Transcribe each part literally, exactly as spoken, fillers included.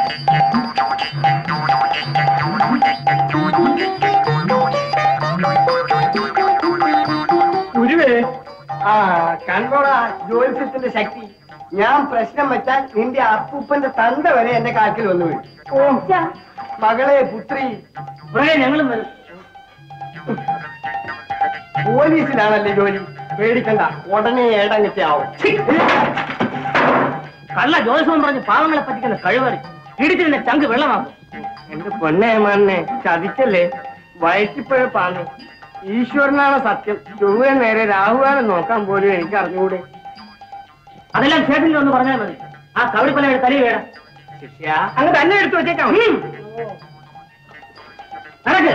ഗുരുവേ, ആ കണ്ടോടാ ജ്യോത്സ്യത്തിന്റെ ശക്തി. ഞാൻ പ്രശ്നം വെച്ചാൽ നിന്റെ അപ്പൂപ്പന്റെ തന്ത വരെ എന്റെ കാക്കിൽ വന്നു വീഴും. ഓ മകളെ പുത്രി, ഞങ്ങളും വരും. പോലീസിലാണല്ലേ ജോലി, പേടിക്കണ്ട, ഉടനെ ഏടങ്ങത്തെ ആവും. കള്ള ജ്യോത്സ്യം പറഞ്ഞ് പാവങ്ങളെ പറ്റിക്കുന്ന കഴിവറി ഇടിച്ചിരുന്ന ചങ്ക് വെള്ളമാകും. എന്റെ പൊന്നേ മണ്ണെ ചതിക്കല്ലേ, വയറ്റിപ്പഴപ്പാണ്. ഈശ്വരനാണ് സത്യം. ചൊവ്വേ നേരെ രാഹുകാലം നോക്കാൻ പോലും എനിക്ക് അറിഞ്ഞുകൂടെ. അതെല്ലാം ചേട്ടനിൽ ഒന്ന് പറഞ്ഞാൽ മതി. ആ കവടിപ്പലയുടെ തലയിൽ വേണം. ശിഷ്യ അങ്ങ് തന്നെ എടുത്തു വെച്ചേക്കാം. നടക്ക്.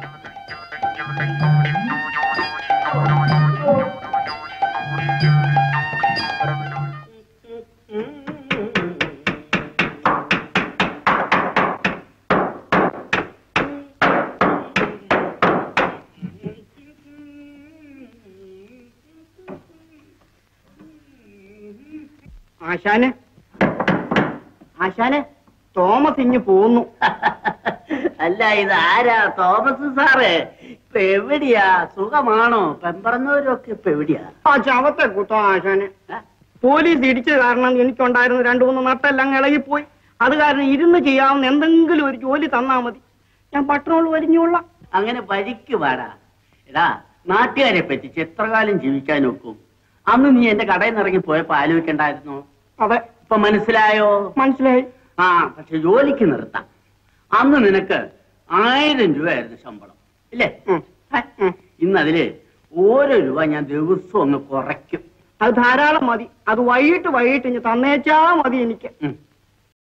ആശാനെ, ആശാനെ, തോമസ് ഇഞ്ഞ് പോന്നു. അല്ല, ഇത് ആരാ? തോമസ് സാറ് ഇപ്പൊ എവിടെയാ? സുഖമാണോ? പെമ്പറന്നവരൊക്കെ ഇപ്പൊ എവിടെയാ? ആ ചവത്തെ കൂട്ടോ ആശാനെ. പോലീസ് ഇടിച്ചത് കാരണം എനിക്കുണ്ടായിരുന്ന രണ്ടു മൂന്ന് നട്ടെല്ലാം ഇളകിപ്പോയി. അത് കാരണം ഇരുന്ന് ചെയ്യാവുന്ന എന്തെങ്കിലും ഒരു ജോലി തന്നാ മതി, ഞാൻ പട്ടണോൾ വലിഞ്ഞോളാം. അങ്ങനെ വഴിക്ക് പാടാ. എടാ, നാട്ടുകാരെ പറ്റിച്ച് എത്ര കാലം ജീവിക്കാൻ നോക്കും? അന്ന് നീ എന്റെ കടയിൽ നിന്ന് ഇറങ്ങി പോയപ്പോ ആലോചിക്കണ്ടായിരുന്നോ? അതെ. ഇപ്പൊ മനസ്സിലായോ? മനസ്സിലായി. ആ, പക്ഷെ ജോലിക്ക് നിർത്താം. അന്ന് നിനക്ക് ആയിരം രൂപയായിരുന്നു ശമ്പളം, ഇല്ലേ? ഇന്ന് അതില് ഓരോ രൂപ ഞാൻ ദിവസവും ഒന്ന് കുറയ്ക്കും. അത് ധാരാളം മതി. അത് വൈകിട്ട് വൈകിട്ട് ഇനി തന്നേച്ചാ മതി എനിക്ക്.